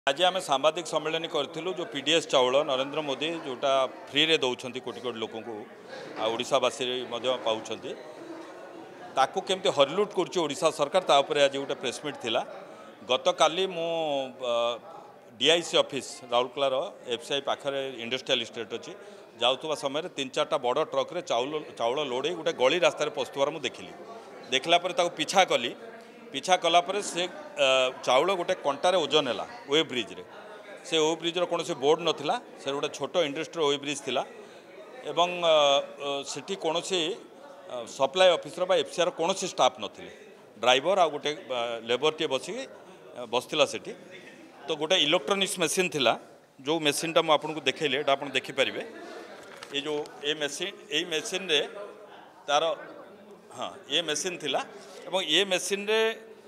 आज आम सांबादिक सम्मेलन करूँ जो पीडीएस चाउल नरेंद्र मोदी जोटा फ्री रे दौरान कोटी कोटी लोक ओडावासी पाँच ताकू केमती हरलुट करोड़ा सरकार तापर आज गोटे प्रेसमिट थिला गत काली मु डीआईसी ऑफिस राउरकेलार एफसीआई पाखे इंडस्ट्रियल इस्टेट अच्छी जाऊा समय 3-4टा बड़ ट्रक रे चाउल लोड गोटे गली रास्तार पशुवार मुझे देखला पिछा कली पिछा कलापर से चाउल गोटे कंटार ओजन है वेब ब्रिज रे से वेब ब्रिज कौन बोर्ड नाला से गोटे छोट इंडस्ट्री वेब ब्रिज थिला एवं सेठी कौन सप्लाई ऑफिसर एफसीआर कौन स्टाफ नथिले ड्राइवर आ गोटे लेबर टे बसला सेठी तो गोटे इलेक्ट्रोनिक्स मशीन थिला जो मशीनटा मुझे आपको देखैले एटा आपन देखि परिबे ये जो ए मशीन रे तार हाँ ये मशीन थिला एवं ये मशीन रे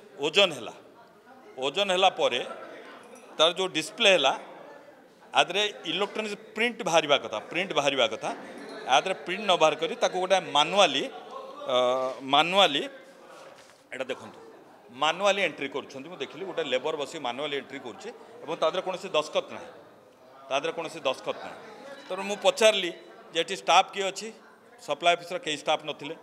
ओजन हैला परे तार जो डिस्प्ले हैला आदरे इलेक्ट्रोनिक्स प्रिंट बाहर कथा आदरे प्रिंट न बाहर करी ताको गोटे मानुआली एटा देखंतु मानुआली एंट्री करूछंती मु देखली गोटे लेबर बसी मानुआली एंट्री करूछे एवं तादरे कोनोसी दस्खत ना तो मु पचारली जे स्टाफ किए अच्छी सप्लाई ऑफिसर कई स्टाफ नथिले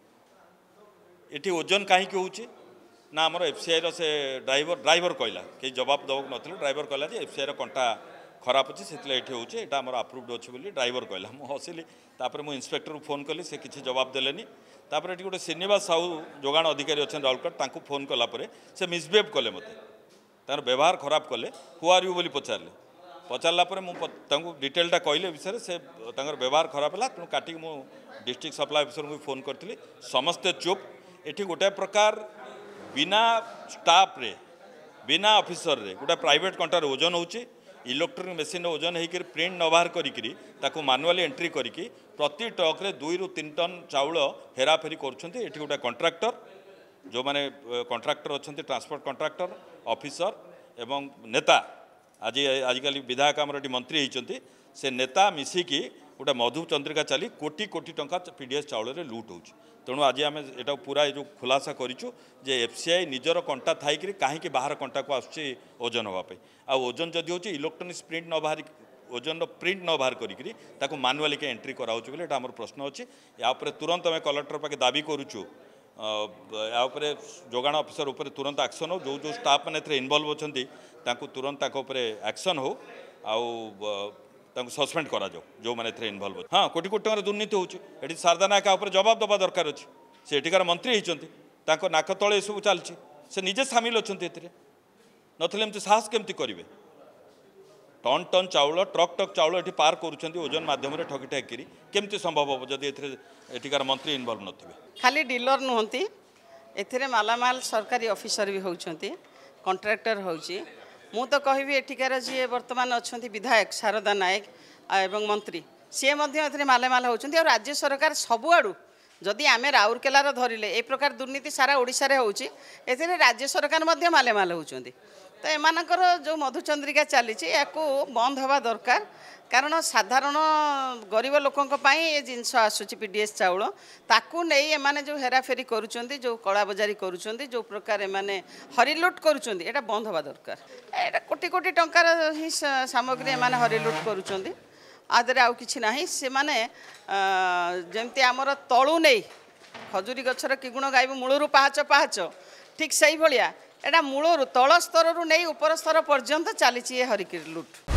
एटी ओजन कहीं होची ना आमर एफसीआई से ड्राइवर कहला कई जवाब दबक नथिले ड्राइवर कहला जे एफसीआई कंटा खराब अच्छी से ये आमर अप्रूव्ड अच्छे बोली ड्राइवर कहला मु हसिली तापर मु इंस्पेक्टर फोन कली से किसी जवाब देलेनी तापर ये गोटे श्रीनिवास साहू जोगाण अधिकारी अच्छे राउरकेला तांकू फोन कलापर से मिसबिहेव कले मते तार व्यवहार खराब कले हु आर यू बोली पचारला मुझे डिटेलटा कहले विषय से व्यवहार खराब है तेणु काटिक मु डिस्ट्रिक्ट सप्लाई ऑफिसर को फोन करी समस्ते चुप एठी गोटे प्रकार बिना स्टाफ रे बिना ऑफिसर रे गोटे प्राइवेट कंटार ओजन होची इलेक्ट्रोनिक मशीन ओजन होकर प्रिंट न बाहर करी मानुआली एंट्री करी प्रति ट्रक रे 2 ରୁ 3 टन चाउल हेराफेरी करुछंती एठी गोटे कॉन्ट्रैक्टर जो माने कॉन्ट्रैक्टर अच्छा ट्रांसपोर्ट कॉन्ट्रैक्टर ऑफिसर एवं नेता आजिकल विधायक आमर मंत्री होती से नेता मिसिकी गोटे मधु चंद्रिका चली कोटी कोटी टंका पीडीएस चाउल रे लुट हो तेणु आज आम एटा पूरा जो खुलासा करूँ जे एफसीआई निजर कंटा थी कहीं बाहर कंटा को आसूँ ओजन हाँपाई आ ओजन जदि हो इलेक्ट्रोनिक्स प्रिंट न बाहर ओजन प्रिंट न बाहर करी मानुआली के एंट्री कराऊँ बोले आम प्रश्न अच्छी या तुरंत आम कलेक्टर पाखे दाबी करुचु यापर जोगाण ऑफिसर उपर तुरंत एक्शन हो जो स्टाफ मैंने इनवल्व अच्छा तुरंत एक्शन हो सस्पेंड करा जो मैंने इनवल्व हाँ कोटी कोटी टकर दुर्नीति होती शारदा नायक जवाब दबा दरकार अच्छी से एठिकार मंत्री होती नाक तले सब चलती से निजे सामिल अच्छा नथिले एमती साहस केमती करेंगे टन टन चाउल ट्रक चाउल ये पार करुँच ओजन मध्यम ठगी ठाकी केमती संभव हम जदि एठिकार मंत्री इनवल्व नथिबे खाली डीलर नुहति एथिरे मालामाल सरकारी ऑफिसर भी होउछंती कॉन्ट्रैक्टर होउची मु तो कहबी एठिकार जी वर्तमान अच्छा विधायक शारदा नायक एवं मंत्री सी मालामाल होउछंती और राज्य सरकार सबुआड़ू जदि आम राउरकेलार धरिले ए प्रकार दुर्नीति सारा ओडिशा रे होउची एथिरे राज्य सरकार मालामाल होउछंती तो एमानकर जो मधुचंद्रिका चली बंद हवा दरकार कारण साधारण गरीब लोकों ये जिनस आसूची पीडीएस चाउल ताकू नहीं एमाने जो हेराफेरी करुचंती जो कला बजारी करुचंती जो प्रकार एमाने हरिलुट करुचंती एटा बंद हवा दरकार एटा कोटी कोटी टंकार ही सामग्री एमाने हरिलुट करुचंती आदरे आउ किछि नाही से माने जेमती आमर तळु नहीं खजुरी गछर कि गुण गाइब मूलरू पाहाच पाहाच ठीक सही भलिया एटा मूलरू तल स्तर नहीं उपर स्तर पर्यंत चली हरिकी लुट।